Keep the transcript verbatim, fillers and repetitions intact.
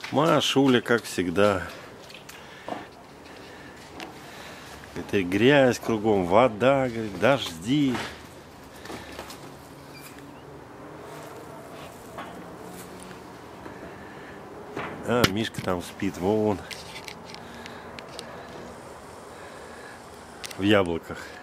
Машуля, как всегда. Это грязь кругом, вода, говорит, дожди. А, Мишка там спит, вон. В яблоках.